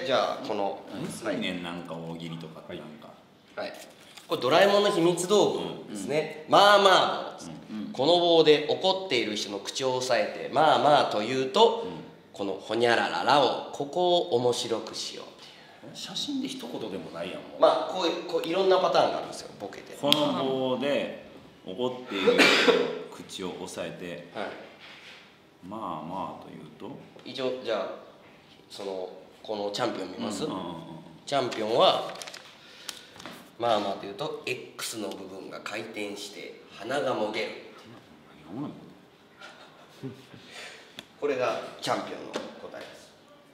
じゃあこの来年なんか大喜利とかなんか、 はい、これドラえもんの秘密道具ですね。まあまあこの棒で怒っている人の口を押さえてまあまあと言うと、このほにゃらららをここを面白くしようっていう。 写真で一言でもないやん。 まあこういろんなパターンがあるんですよ、ボケて。 この棒で怒っている人の口を押さえて、はい、まあまあというと、 一応じゃあこのチャンピオン見ます、チャンピオンはまあまあというと X の部分が回転して鼻がもげる。これがチャンピオンの答えです。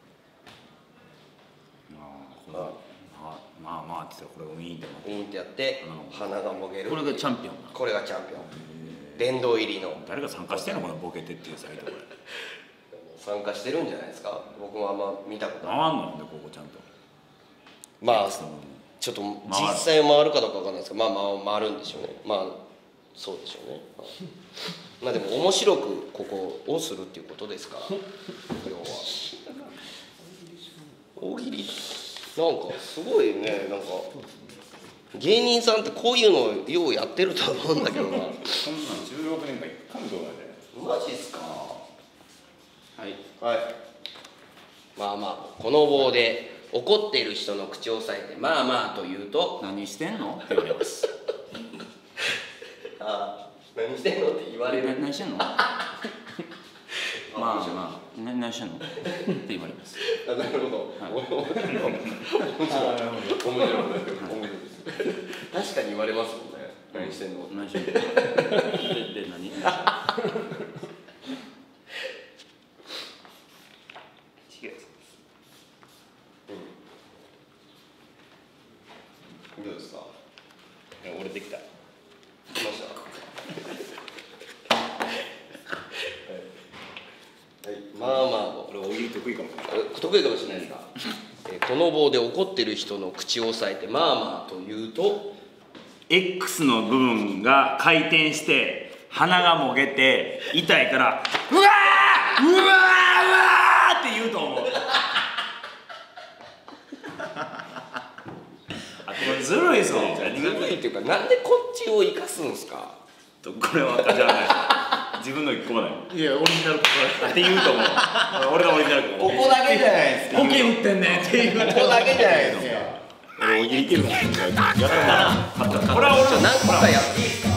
まあまあって言ったらこれウィーンってやって鼻がもげる。 これがチャンピオン。 これがチャンピオン。殿堂入りの。 誰が参加してんのこのボケてっていうサイト。これ参加してるんじゃないですか。僕もあんま見たことない。 回んのでここちゃんと。 まあちょっと実際回るかどうかわかんないですけど、まあ回るんでしょうね。まあそうでしょうね。まあでも面白くここをするっていうことですから。要は大喜利なんかすごいね、なんか芸人さんってこういうのをようやってると思うんだけどな。そんなん 16年間一回もどうだね。 マジっすか。はいはい。まあまあこの棒で怒っている人の口を押さえてまあまあと言うと、 何してんのって言われます。 ああ、何してんのって言われる。 何してんの？まあまあ何してんのって言われます。 なるほど。面白い。確かに言われますもんね。何してんの？ 何してんの？で何？ どうですか？ 俺できた。 来ました。はい。まあまあ、 俺大喜利得意かも。 得意かもしれないですか。この棒で怒ってる人の口を押さえてまあまあと言うと、 X の部分が回転して鼻がもげて痛いからうわーうわーうわーって言うと思う。これずるいぞ。 ずるいっていうか、なんでこっちを生かすんですか。 これは私はない。自分の一個もない。 いや、オリジナルって言うと思う。俺のオリジナルここだけじゃないですか。 ポケ打ってんねんっていう。 ここだけじゃないですか。 俺大喜利いけるからやったな。これは俺の何個かやっていいですか。